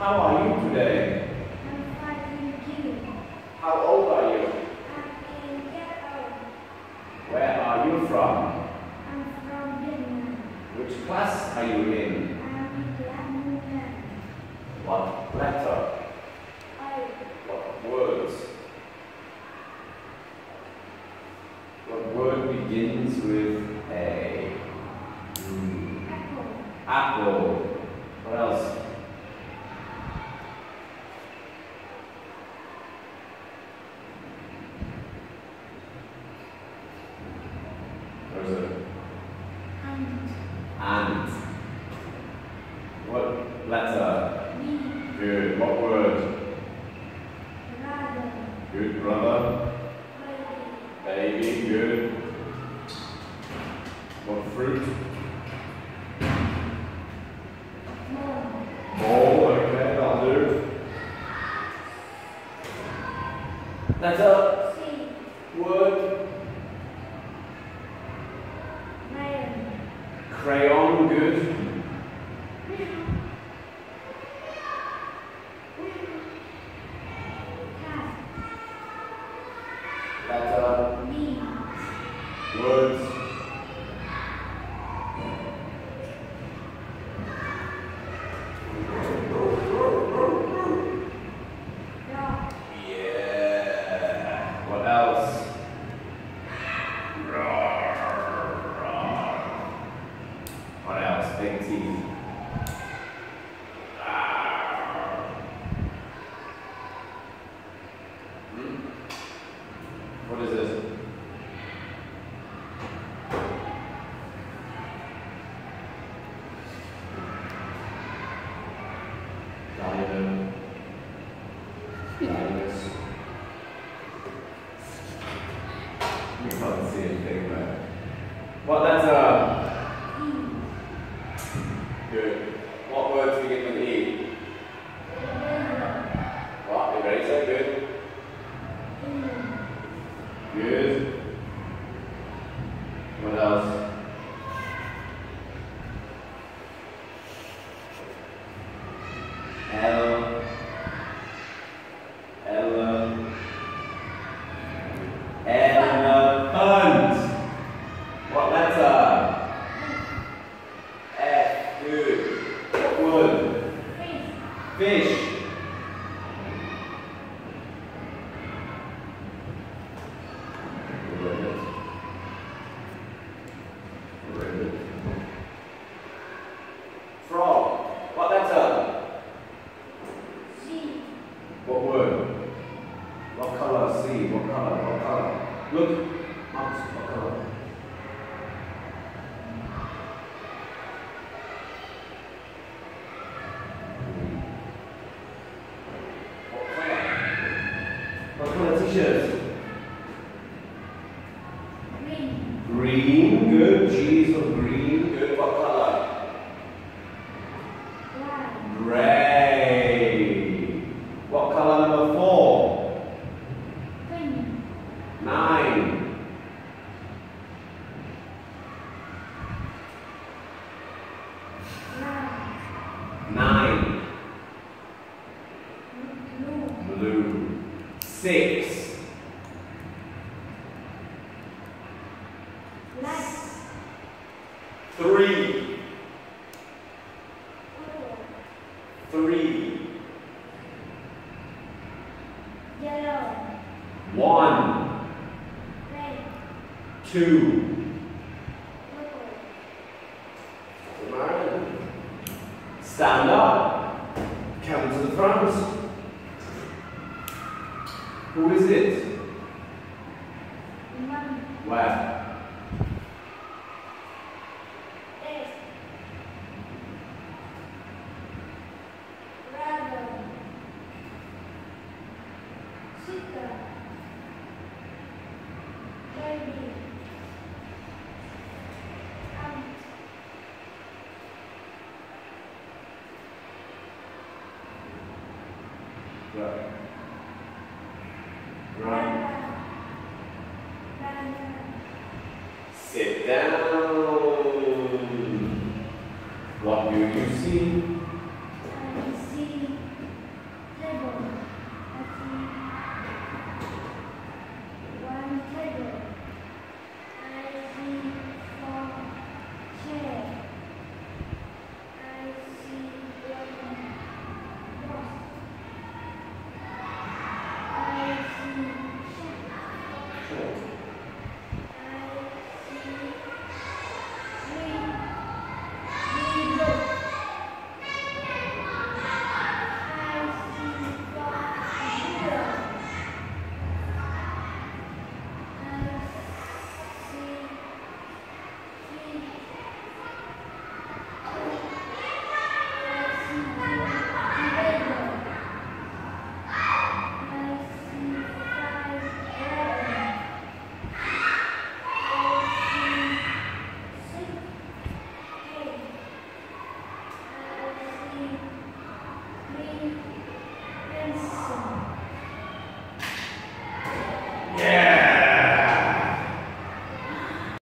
How are you today? I'm fine, thank you. How old are you? I'm 8 years old. Where are you from? I'm from Vietnam. Which class are you in? I'm in class 1. What letter? A. What words? What word begins with A? Apple. Apple. What else? What is it? Ant. Ant. What letter? B. Good. What word? Brother. Good. Brother. Baby. Baby. Good. What fruit? Ball. Ball. Okay, that'll do. Letter. C. Word. Lion. Crayon. Good. Cat. Letter. B. Words. Dog. Yeah. What else? What else? Big teeth. What is this? Lion. Lioness. You can't see anything there. What letter? E. Good. What words begin with E? What? Eraser? Good. Good. What else? L. Elephant. What letter? F. Good. What word? Fish. Frog. What letter? C. What word? What color? C. What color? What color? Look. Max, what color? What color? What color t-shirt? Green. Green. Good. G's for green. Good. What color? Black. Gray. What color number 4? Pink. 9. Brown. 9. Blue. Blue. 6. Black. 3. Purple. 3. Yellow. 1. Red. 2. Purple. Stand up. Come to the front. Who is it? One. Where? S. Brother. Sister. Baby. Aunt. Right. Brother. Sit down. What do you see? I see E